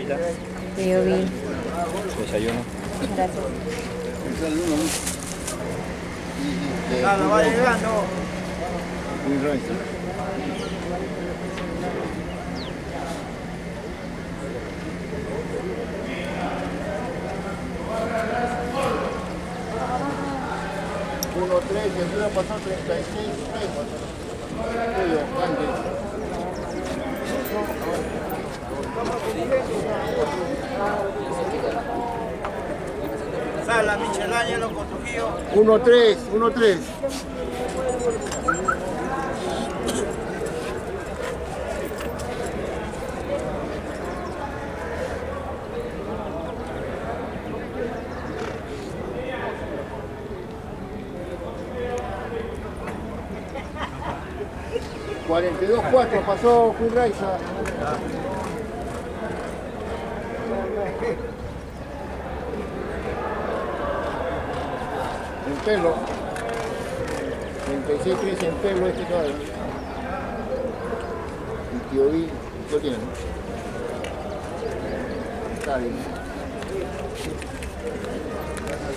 Cita. Sí, yo vi. Desayuno. Gracias. Claro, va llegando. Muy rico. Uno, tres, el día pasó 36, Julio, Andes. Sala, Michelangelo, los Trujillo. 1-3, 1-3. $42.4 pasó Fuenraiza. En pelo. 36.13 en pelo este caballo. Y tío Vi, lo tiene, ¿no? Está bien.